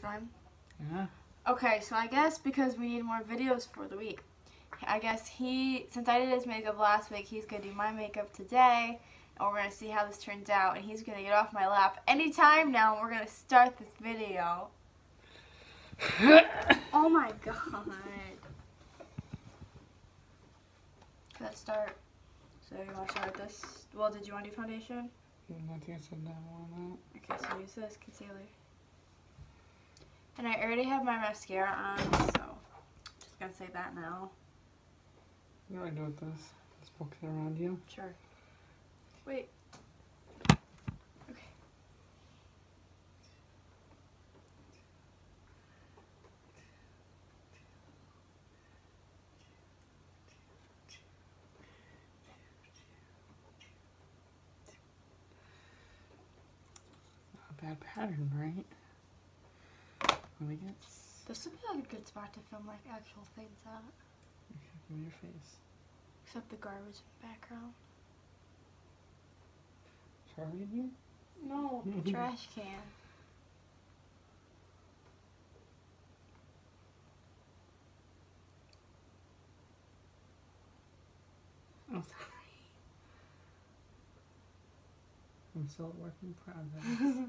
time? Yeah. Okay, so I guess because we need more videos for the week, I guess since I did his makeup last week, he's going to do my makeup today, and we're going to see how this turns out, and he's going to get off my lap anytime now, and we're going to start this video. Oh my god. Let's start. So you want to start with this? Well, did you want to do foundation? I think I said that one. Okay, so use this concealer. And I already have my mascara on, so just gonna say that now. What do I do with this? Just poke it around you? Sure. Wait. Okay. Not a bad pattern, right? Let me get... This would be like a good spot to film like actual things at. Give me your face. Except the garbage in the background. Charlie in here? No, the trash can. Oh, sorry. I'm still a work in progress.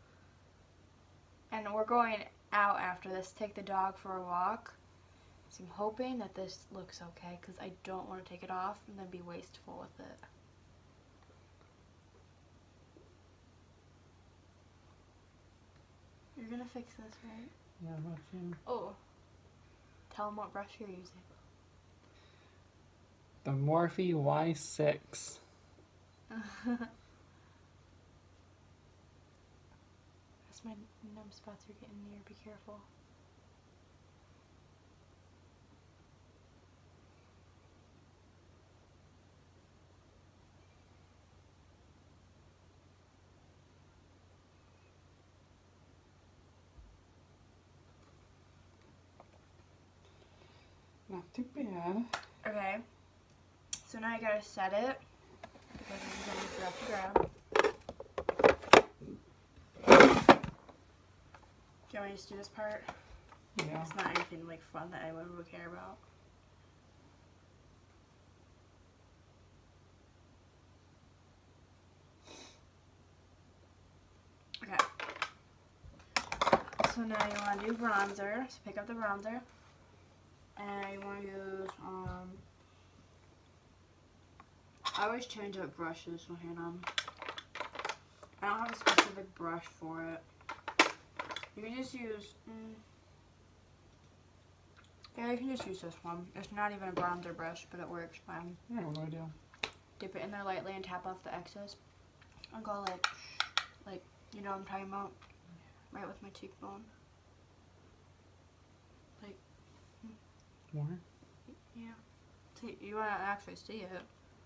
And we're going out after this, take the dog for a walk. So I'm hoping that this looks okay because I don't want to take it off and then be wasteful with it. You're gonna fix this, right? Yeah, about you. Oh. Tell them what brush you're using. The Morphe Y6. That's my numb spots are getting near. Be careful. Not too bad. Okay. So now I gotta set it. Because this is gonna be rough to grab. Do you want me to just do this part? Yeah. It's not anything like fun that anyone would care about. Okay. So now you want to do bronzer. So pick up the bronzer. And you want to use, I always change up brushes when I don't have a specific brush for it. You can just use, yeah, you can just use this one. It's not even a bronzer brush, but it works fine. Yeah, what do I do? Dip it in there lightly and tap off the excess. I'll go like, you know what I'm talking about? Right with my cheekbone. Like, More? yeah. See, you want to actually see it.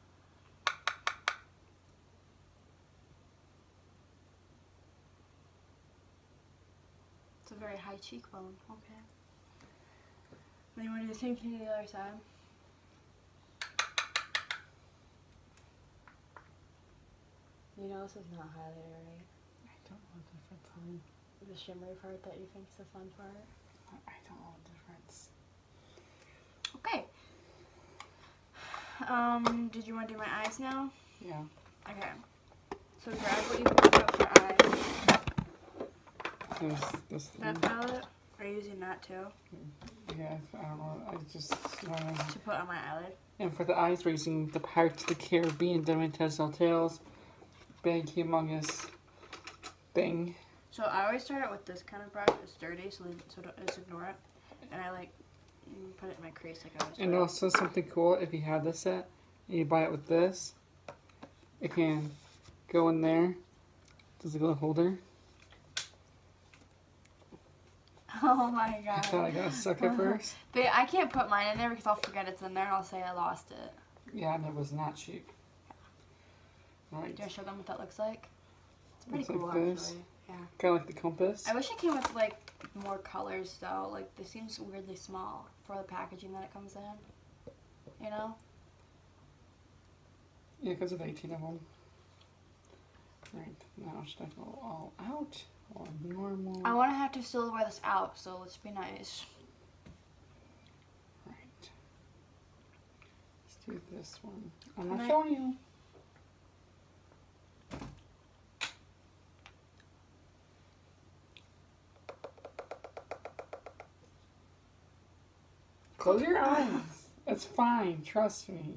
It's a very high cheekbone. Okay. Then you want to do the same thing to the other side. You know this is not highlighter, right? I don't know the difference, honey. The shimmery part that you think is the fun part. I don't know the difference. Okay. Did you want to do my eyes now? Yeah. Okay. So grab what you picked up for eyes. This That thing. palette? Are you using that too? Yeah, I don't know. I just... To put on my eyelid? And for the eyes, we're using the Pirates of the Caribbean Diamond Tales. Big, humongous thing. So I always start out with this kind of brush. It's dirty, so just ignore it. And I like put it in my crease like I was. And also something cool, if you have this set, and you buy it with this, it can go in there. There's a little holder. Oh my god. I thought I got stuck at first. But I can't put mine in there because I'll forget it's in there and I'll say I lost it. Yeah, and it was not cheap. Alright. Do I show them what that looks like? It's pretty Looks cool like this. actually. Yeah. Kind of like the compass. I wish it came with like more colors though. Like this seems weirdly small for the packaging that it comes in. You know? Yeah, because of 18 of them. Right, now should I go all out? Or normal. I want to have to still wear this out, so let's be nice. Right. Let's do this one. I'm not showing you. Close your eyes. It's fine. Trust me.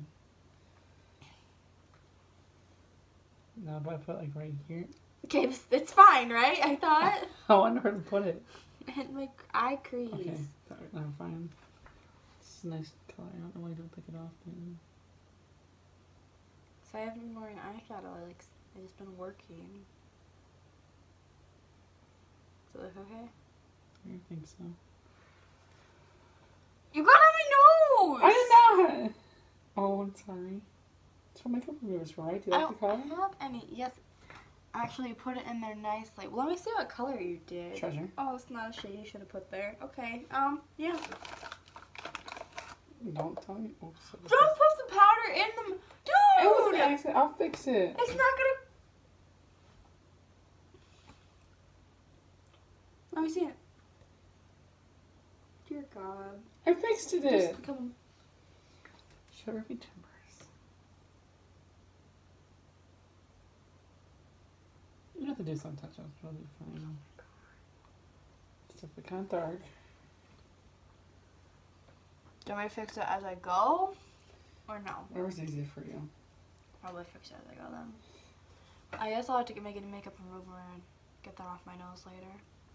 No, but I put like right here. Okay, it's fine, right? I thought. I wonder where to put it. And my eye crease. Okay, I'm fine. It's a nice color. I don't know why you don't take it off. Man. So I haven't been wearing eyeshadow. I just been working. Does it look okay? I don't think so. You got on my nose! I did not! Oh, I'm sorry. That's what makeup removers for, right? Do you like the color? I don't have any. Yes. Actually, you put it in there nicely. Well, let me see what color you did. Treasure. Oh, it's not a shade you should have put there. Okay. Yeah. Don't tell me. Oops. Don't put the powder in the... Dude! It was an accident. I'll fix it. It's not gonna... Let me see it. Dear God. I fixed it. Just come... Sugar be timbers. You have to do some touch-ups. It'll be fine. It's a bit kind of dark. Do you want me to fix it as I go? Or no? Whatever's easier for you. Probably fix it as I go then. I guess I'll have to make a makeup remover and get that off my nose later.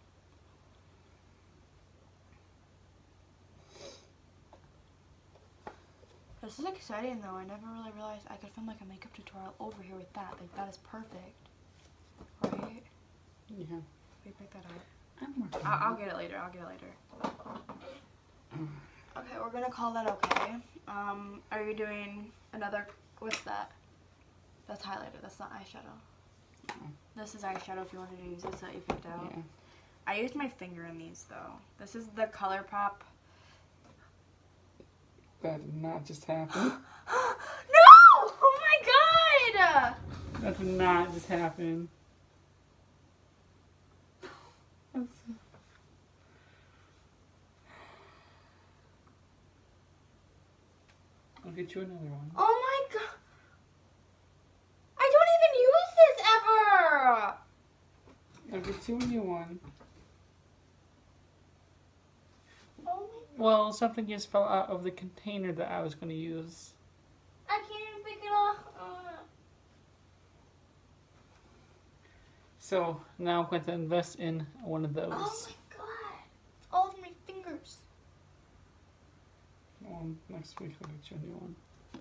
This is exciting though. I never really realized I could film like a makeup tutorial over here with that. Like that is perfect. Right? Yeah. We pick that up. I'm working. I'll get it later. I'll get it later. Okay, we're gonna call that okay. Are you doing another, what's that? That's highlighter, that's not eyeshadow. No. This is eyeshadow if you wanted to use this that you picked out. Yeah. I used my finger in these though. This is the ColourPop. That did not just happen. No! Oh my god! That did not just happen. I'll get you another one. Oh my god! I don't even use this ever! I'll get you a new one. Oh my... Well, something just fell out of the container that I was going to use. I can't even pick it off. So now I'm going to invest in one of those. Oh my god! All of my fingers. Well, next week I'll get you a new one.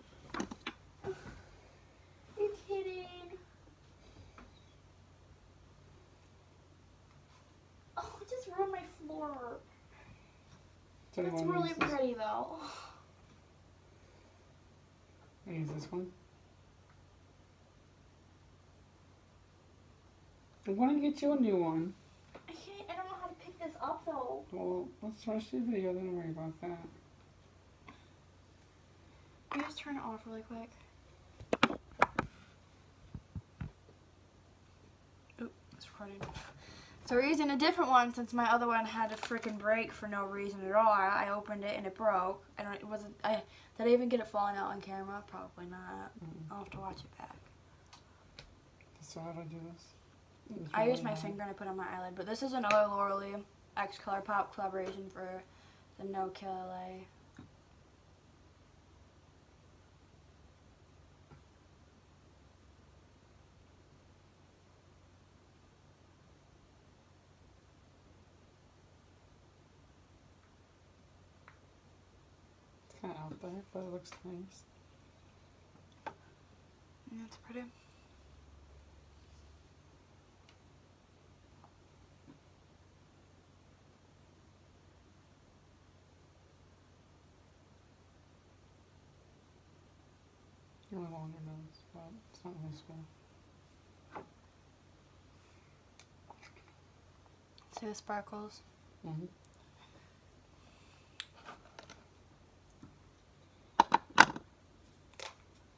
You're kidding. Oh, it just ruined my floor. So It's really pretty though. I use this one. I'm going to get you a new one. I don't know how to pick this up though. Well, let's finish the video, then worry about that. Can you just turn it off really quick? Oop, it's recording. So we're using a different one since my other one had a freaking break for no reason at all. I opened it and it broke. Did I even get it falling out on camera? Probably not. I'll have to watch it back. So how do I do this? I used my finger and I put it on my eyelid, but this is another Laura Lee X ColourPop collaboration for the No Kill LA. It's kind of out there, but it looks nice. That's pretty. Really longer nose, but it's not really small. See the sparkles? Mm-hmm.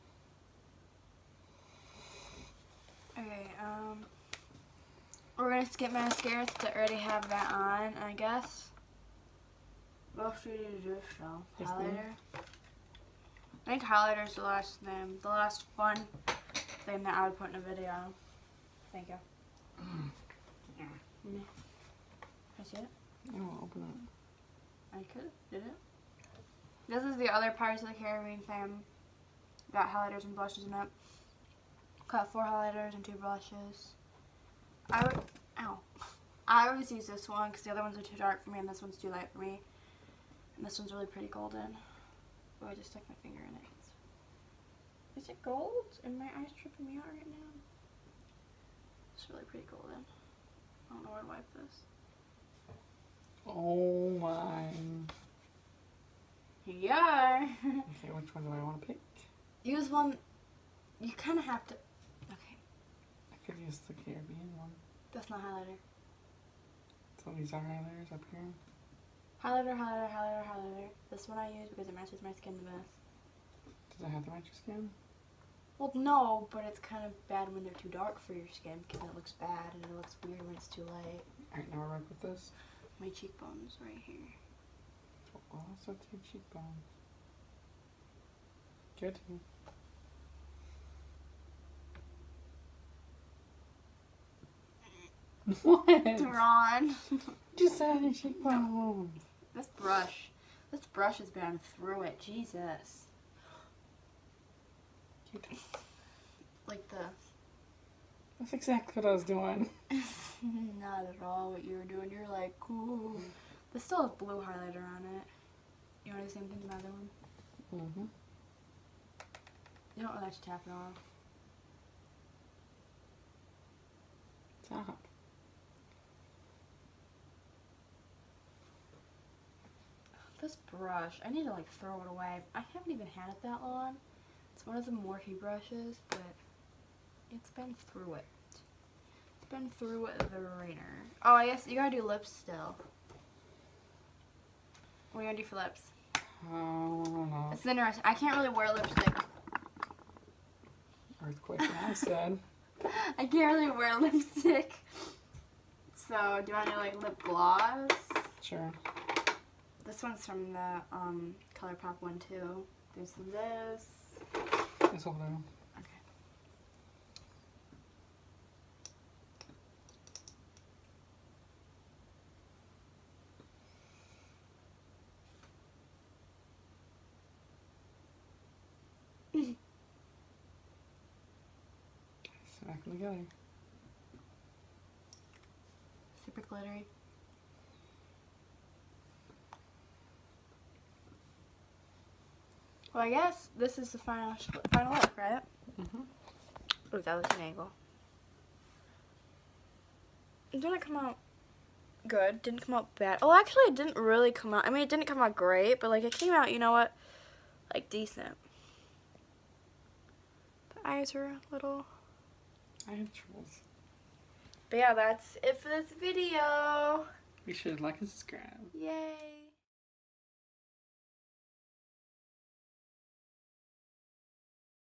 Okay, we're gonna skip mascara since I already have that on, I guess. What else do you need to do, so? Highlighter? I think highlighter's the last thing. The last fun thing that I would put in a video. Thank you. Yeah. Can I see it? I won't open it. I could. Did it? This is the other parts of the carabiner thing. Got highlighters and blushes in it. Got 4 highlighters and 2 brushes. I always use this one because the other ones are too dark for me and this one's too light for me. And this one's really pretty golden. Oh, I just stuck my finger in it. Is it gold? And my eyes tripping me out right now. It's really pretty golden. I don't know where to wipe this. Oh my. Here you are. Okay, which one do I want to pick? Use one. You kind of have to. Okay. I could use the Caribbean one. That's not highlighter. So these are highlighters up here. Highlighter, highlighter, highlighter, highlighter. This one I use because it matches my skin the best. Does it have to match your skin? Well, no, but it's kind of bad when they're too dark for your skin because it looks bad and it looks weird when it's too light. Alright, now we're back with this. My cheekbones right here. Oh, so two cheekbones. Good. What? Ron. Just said your cheekbones. This brush has been through it. Jesus. Like the. That's exactly what I was doing. Not at all what you were doing. You're like, cool. This still has blue highlighter on it. You want to do the same thing to my other one? Mm-hmm. You don't really have to tap it off. Stop. This brush, I need to like throw it away. I haven't even had it that long. It's one of the Morphe brushes, but it's been through it. It's been through the ringer. Oh, I guess you gotta do lips still. What are you gonna do for lips? I don't know. It's interesting. I can't really wear lipstick. Earthquake, I said. I can't really wear lipstick. So, do you want to do like lip gloss? Sure. This one's from the ColourPop one too. There's this. This will do. Okay. Smack them together. Super glittery. Well, I guess this is the final look, right? Mm-hmm. Oh, that was an angle. It didn't come out good. Didn't come out bad. Oh, actually, it didn't really come out. I mean, it didn't come out great, but like it came out, you know what? Like decent. The eyes are a little. I have troubles. But yeah, that's it for this video. Be sure to like and subscribe. Yay.